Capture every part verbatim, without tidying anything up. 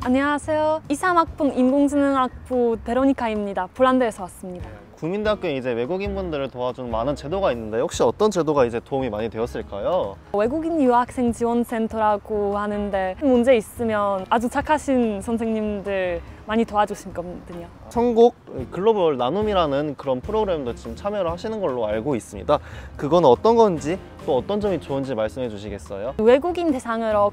안녕하세요. 이삼 학번 인공지능학부 베로니카입니다. 폴란드에서 왔습니다. 국민대학교에 이제 외국인분들을 도와주는 많은 제도가 있는데 혹시 어떤 제도가 이제 도움이 많이 되었을까요? 외국인 유학생 지원센터라고 하는데 문제 있으면 아주 착하신 선생님들 많이 도와주시거든요. 천국 글로벌 나눔이라는 그런 프로그램도 지금 참여를 하시는 걸로 알고 있습니다. 그건 어떤 건지 또 어떤 점이 좋은지 말씀해 주시겠어요? 외국인 대상으로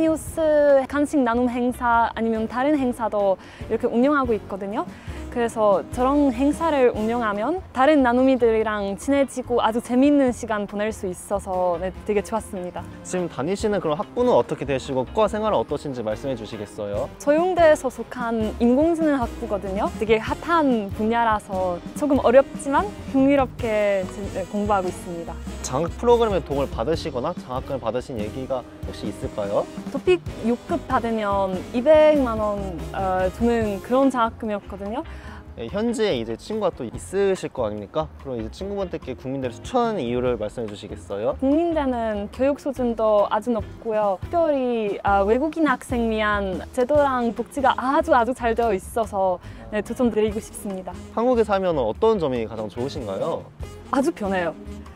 카드뉴스 간식 나눔 행사 아니면 다른 행사도 이렇게 운영하고 있거든요. 그래서 저런 행사를 운영하면 다른 나눔이들이랑 친해지고 아주 재미있는 시간 보낼 수 있어서 네, 되게 좋았습니다. 지금 다니시는 그런 학부는 어떻게 되시고 과 생활은 어떠신지 말씀해 주시겠어요? 서용대에 소속한 인공지능학부거든요. 되게 핫한 분야라서 조금 어렵지만 흥미롭게 공부하고 있습니다. 장학 프로그램에 도움을 받으시거나 장학금을 받으신 얘기가 혹시 있을까요? 토픽 육 급 받으면 이백만 원 어, 주는 그런 장학금이었거든요. 네, 현지에 이제 친구가 또 있으실 거 아닙니까? 그럼 이제 친구분들께 국민대를 추천하는 이유를 말씀해 주시겠어요? 국민대는 교육 수준도 아주 높고요. 특별히 아, 외국인 학생 위한 제도랑 복지가 아주 아주 잘 되어 있어서 네, 추천드리고 싶습니다. 한국에 살면 어떤 점이 가장 좋으신가요? 아주 편해요.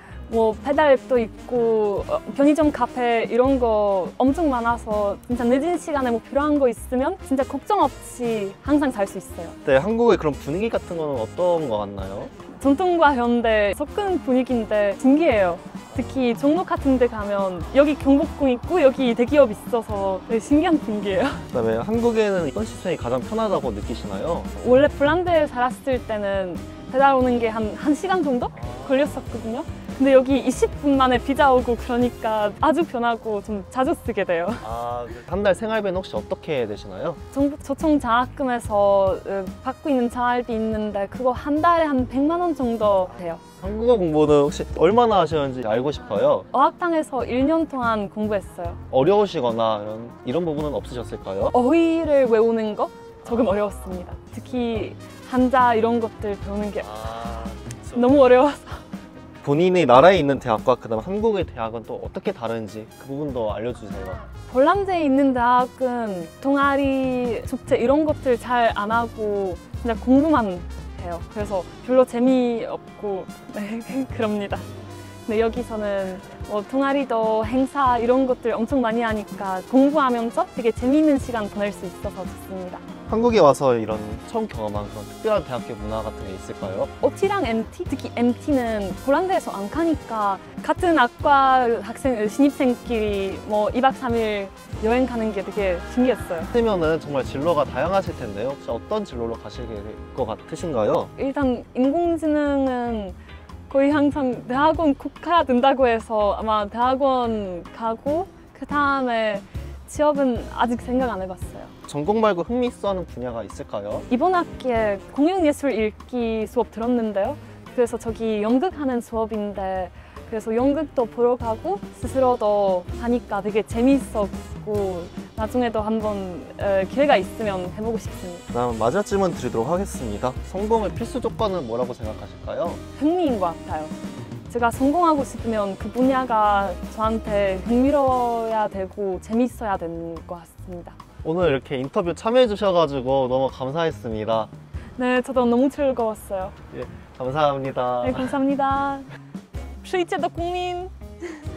뭐 배달앱도 있고 어, 편의점 카페 이런 거 엄청 많아서 진짜 늦은 시간에 뭐 필요한 거 있으면 진짜 걱정 없이 항상 살 수 있어요. 네, 한국의 그런 분위기 같은 거는 어떤 거 같나요? 전통과 현대 섞은 분위기인데 신기해요. 특히 종로 같은 데 가면 여기 경복궁 있고 여기 대기업 있어서 되게 신기한 분위기예요. 그다음에 한국에는 어떤 시스템이 가장 편하다고 느끼시나요? 원래 폴란드에 살았을 때는 배달 오는 게 한 한 시간 정도 걸렸었거든요. 근데 여기 이십 분 만에 피자 오고 그러니까 아주 편하고 좀 자주 쓰게 돼요. 아, 한 달 생활비는 혹시 어떻게 되시나요? 정부 초청 장학금에서 받고 있는 생활비 있는데 그거 한 달에 한 백만 원 정도 돼요. 한국어 공부는 혹시 얼마나 하셨는지 알고 싶어요. 어학당에서 일 년 동안 공부했어요. 어려우시거나 이런, 이런 부분은 없으셨을까요? 어휘를 외우는 거 조금 어려웠습니다. 특히 한자 이런 것들 배우는 게 아, 너무 어려워서. 본인의 나라에 있는 대학과 그다음 한국의 대학은 또 어떻게 다른지 그 부분도 알려주세요. 폴란드에 있는 대학은 동아리, 축제 이런 것들 잘 안 하고 그냥 공부만 해요. 그래서 별로 재미없고 네, 그럽니다. 근데 여기서는 뭐 동아리도 행사 이런 것들 엄청 많이 하니까 공부하면서 되게 재미있는 시간 보낼 수 있어서 좋습니다. 한국에 와서 이런 처음 경험한 그런 특별한 대학교 문화 같은 게 있을까요? 오티랑 엠티? 특히 엠티는 폴란드에서 안 가니까 같은 학과 학생, 신입생끼리 뭐 이 박 삼 일 여행 가는 게 되게 신기했어요. 그러면은 정말 진로가 다양하실 텐데요. 혹시 어떤 진로로 가시게 될 것 같으신가요? 일단 인공지능은 거의 항상 대학원 꼭 가야 된다고 해서 아마 대학원 가고 그 다음에 취업은 아직 생각 안 해봤어요. 전공 말고 흥미 있어하는 분야가 있을까요? 이번 학기에 공연예술 읽기 수업 들었는데요. 그래서 저기 연극하는 수업인데 그래서 연극도 보러 가고 스스로도 하니까 되게 재미있었고 나중에도 한번 에, 기회가 있으면 해보고 싶습니다. 다음 마지막 질문 드리도록 하겠습니다. 성공의 필수 조건은 뭐라고 생각하실까요? 흥미인 것 같아요. 제가 성공하고 싶으면 그 분야가 저한테 흥미로워야 되고 재미있어야 되는 것 같습니다. 오늘 이렇게 인터뷰 참여해 주셔가지고 너무 감사했습니다. 네, 저도 너무 즐거웠어요. 예, 감사합니다. 네, 감사합니다. przyjdźcie do Kumin!